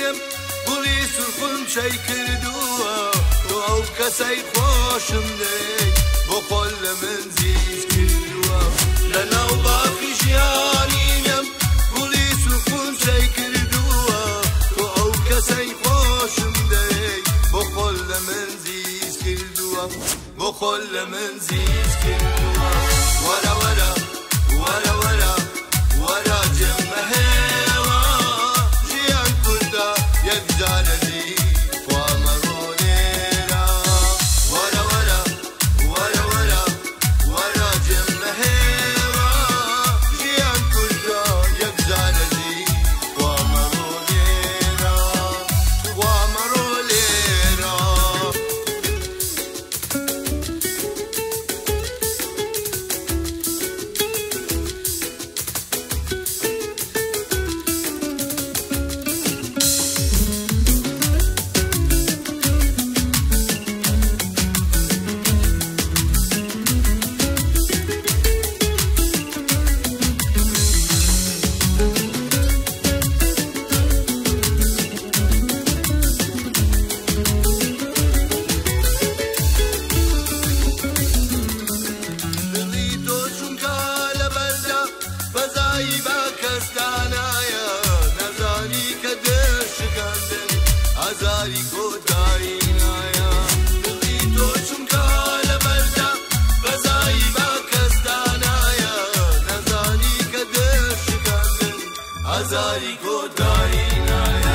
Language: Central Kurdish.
شیرینیم گلی سرخم چای کردووە و ئەو کەسەی خۆشم دەی بۆ خۆل لە من زیز کردووە لەناو باخی ژیانینم گلی سرخم چای کردووە و ئەو کەسەی خۆشم دەی بۆ خۆل لە من زیز کردووە بۆ خۆل لە من زیز کردووە وەرە وەرە وەرە وەرە وەرە جێمە هێوا ژیان کوردە یەک جارە دی خوامەڕۆ لێرە وەرە وەرە وەرە وەرە وەرە جێمە هێوا ژیان کوردە یەک جارە دی خوامەڕۆ لێرە خوامەڕۆ لێرە ئازاری کۆتایی نایە دڵی تۆ چونکە لە بەردا بەزایی با کەسدا نایە نەزانی کە دەشکاندن ئازاری کۆتایی نایە